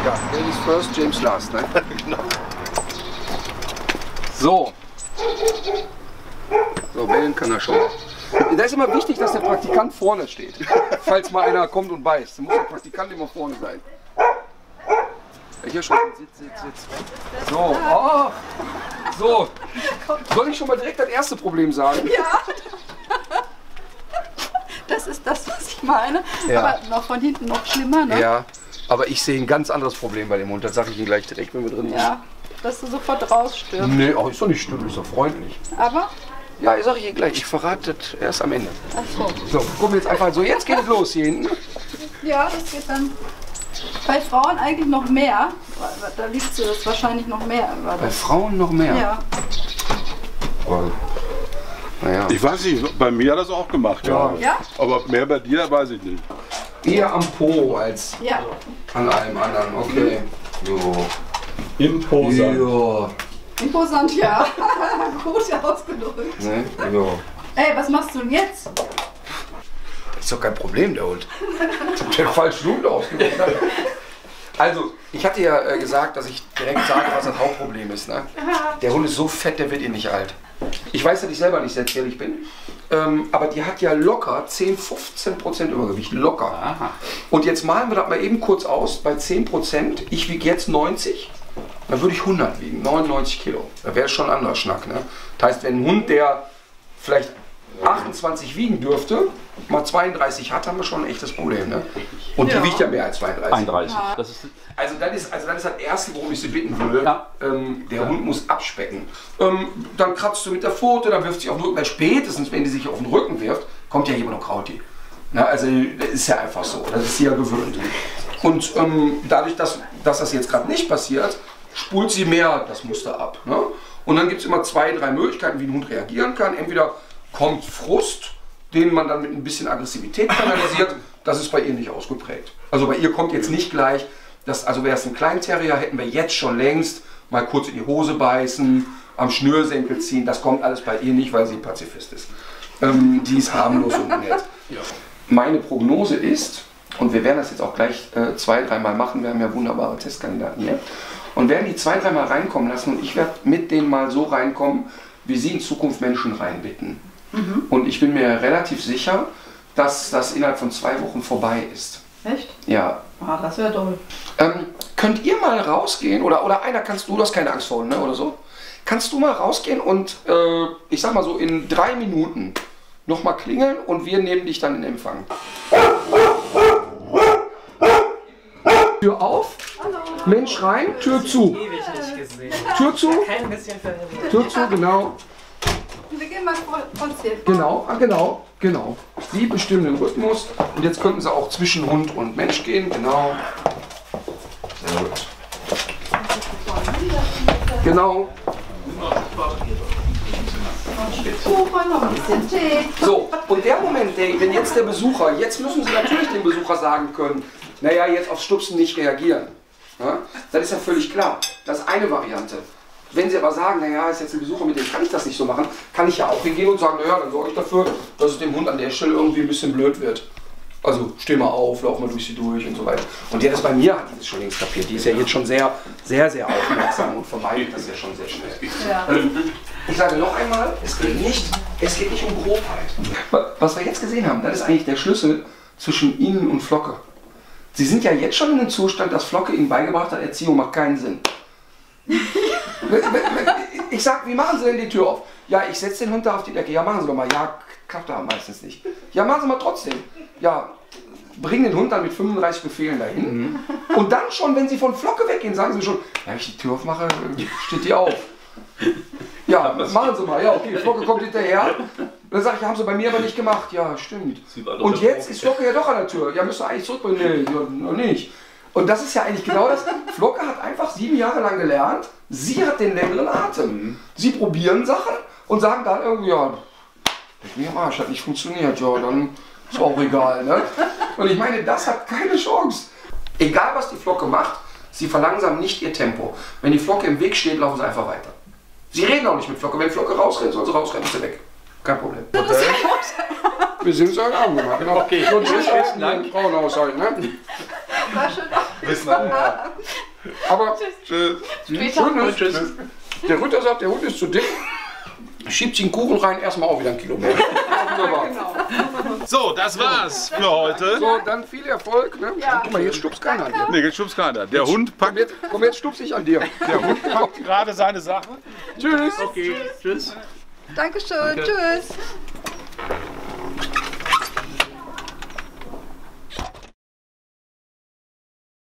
Ja, Ladies first, James last, ne? Genau. So. So, bellen kann er schon. Da ist immer wichtig, dass der Praktikant vorne steht. Falls mal einer kommt und beißt, dann muss der Praktikant immer vorne sein. Hier schon. Sitz. So. Oh. So. Soll ich schon mal direkt das erste Problem sagen? Ja. Das ist das, was ich meine. Ja. Aber noch von hinten noch schlimmer, ne? Ja. Aber ich sehe ein ganz anderes Problem bei dem Hund. Das sage ich Ihnen gleich direkt, wenn wir drin sind. Ja. Dass du sofort rausstürmst. Nee, auch ist doch nicht schlimm, ist doch freundlich. Aber? Ja, ich sage Ihnen gleich. Ich verrate das erst am Ende. Ach so. So, gucken wir jetzt einfach so. Jetzt geht es los hier hinten. Ja, das geht dann bei Frauen eigentlich noch mehr. Da liebst du das wahrscheinlich noch mehr. Bei Frauen noch mehr. Ja. Oh. Naja. Ich weiß nicht, bei mir hat das auch gemacht, ja. Ja? Aber mehr bei dir weiß ich nicht. Eher am Po als Ja. an allem anderen. Okay. Jo. Imposant. Jo. Imposant, ja. Gut ausgedrückt. Ne? Jo. Ey, was machst du denn jetzt? Ist doch kein Problem, der Hund. Der falsche Hund ausgewählt. Also, ich hatte ja gesagt, dass ich direkt sage, was das Hauptproblem ist. Ne? Der Hund ist so fett, der wird ihr nicht alt. Ich weiß, dass ich selber nicht sehr zierlich bin, aber die hat ja locker 10–15% Übergewicht. Locker. Aha. Und jetzt malen wir das mal eben kurz aus, bei 10%, ich wiege jetzt 90, dann würde ich 100 wiegen, 99 Kilo. Da wäre schon ein anderer Schnack. Ne? Das heißt, wenn ein Hund, der vielleicht 28 wiegen dürfte, mal 32 hat, haben wir schon ein echtes Problem. Ne? Und die wiegt ja mehr als 32. 31. Das ist Also das ist das Erste, worum ich Sie bitten würde. Ja. Der Hund muss abspecken. Dann kratzt du mit der Pfote, dann wirft sich auf den Rücken. Weil spätestens, wenn die sich auf den Rücken wirft, kommt ja jemand und kraut die. Na, also das ist ja einfach so. Das ist sie ja gewöhnt. Und dadurch, dass das jetzt gerade nicht passiert, spult sie mehr das Muster ab. Ne? Und dann gibt es immer 2–3 Möglichkeiten, wie ein Hund reagieren kann. Entweder kommt Frust, den man dann mit ein bisschen Aggressivität kanalisiert. Das ist bei ihr nicht ausgeprägt. Also bei ihr kommt jetzt nicht gleich, also wäre es ein Kleinterrier, hätten wir jetzt schon längst mal kurz in die Hose beißen, am Schnürsenkel ziehen. Das kommt alles bei ihr nicht, weil sie Pazifist ist. Die ist harmlos und nett. Ja. Meine Prognose ist, und wir werden das jetzt auch gleich 2–3 Mal machen, wir haben ja wunderbare Testkandidaten hier, und werden die 2–3 Mal reinkommen lassen und ich werde mit denen mal so reinkommen, wie sie in Zukunft Menschen reinbitten. Und ich bin mir relativ sicher, dass das innerhalb von 2 Wochen vorbei ist. Echt? Ja. Ah, das wäre toll. Könnt ihr mal rausgehen, oder einer kannst du hast keine Angst vor, ne, oder so? Kannst du mal rausgehen und, ich sag mal so, in 3 Minuten nochmal klingeln und wir nehmen dich dann in Empfang. Tür auf, Hallo. Mensch rein, Tür zu. Ewig nicht gesehen. Tür zu, Kein bisschen verwirrt. Tür zu, genau. Wir gehen mal von Zirkel. Genau. Sie bestimmen den Rhythmus und jetzt könnten sie auch zwischen Hund und Mensch gehen, genau. Sehr gut. Genau. Kuchen, noch ein bisschen Tee. So, und der Moment, wenn jetzt der Besucher, jetzt müssen Sie natürlich dem Besucher sagen können, naja, jetzt aufs Stupsen nicht reagieren. Ja? Das ist ja völlig klar. Das ist eine Variante. Wenn Sie aber sagen, naja, ist jetzt ein Besucher, mit dem kann ich das nicht so machen, kann ich ja auch hingehen und sagen, naja, dann sorge ich dafür, dass es dem Hund an der Stelle irgendwie ein bisschen blöd wird. Also steh mal auf, lauf mal durch sie durch und so weiter. Und die hat das bei mir, hat die das schon längst kapiert. Die ist ja jetzt schon sehr aufmerksam und vermeidet das ja schon sehr schnell. Ja. Ich sage noch einmal, es geht nicht um Grobheit. Was wir jetzt gesehen haben, das ist eigentlich der Schlüssel zwischen Ihnen und Flocke. Sie sind ja jetzt schon in einem Zustand, dass Flocke Ihnen beigebracht hat, Erziehung macht keinen Sinn. Ich sag, wie machen Sie denn die Tür auf? Ja, ich setze den Hund da auf die Decke. Ja, machen Sie doch mal. Ja, klappt da meistens nicht. Ja, machen Sie mal trotzdem. Ja, bringen den Hund dann mit 35 Befehlen dahin. Und dann schon, wenn Sie von Flocke weggehen, sagen Sie schon, ja, wenn ich die Tür aufmache, steht die auf. Ja, machen Sie mal. Ja, okay, Flocke kommt hinterher. Dann sage ich, haben Sie bei mir aber nicht gemacht. Ja, stimmt. Und jetzt ist Flocke ja doch an der Tür. Ja, müsst ihr eigentlich zurückbringen. Nee, ja, noch nicht. Und das ist ja eigentlich genau das. Flocke hat einfach 7 Jahre lang gelernt, sie hat den längeren Atem. Sie probieren Sachen und sagen dann irgendwie, ja, ich mir am Arsch, hat nicht funktioniert. Ja, dann ist auch egal. Ne? Und ich meine, das hat keine Chance. Egal, was die Flocke macht, sie verlangsamen nicht ihr Tempo. Wenn die Flocke im Weg steht, laufen sie einfach weiter. Sie reden auch nicht mit Flocke. Wenn Flocke rausrennt, soll sie rausrennen, ist sie weg. Kein Problem. Wir sind es heute Abend gemacht. Genau. Okay. Und tschüss, Frauenhaushalt. Ne? War schön. Bis nachher. Aber Tschüss. Später. schön ist, der Ritter sagt, der Hund ist zu dick. Schiebt sich einen Kuchen rein, erstmal auch wieder ein Kilo mehr. Ja, wunderbar. So, das war's für heute. So, dann viel Erfolg. Ne? Ja. Guck mal, jetzt stupst keiner an dir. Nee, jetzt schubst keiner. Der Hund packt, Komm, jetzt stupst ich an dir. der Hund packt gerade seine Sache. Tschüss. Okay, tschüss. Dankeschön. Tschüss.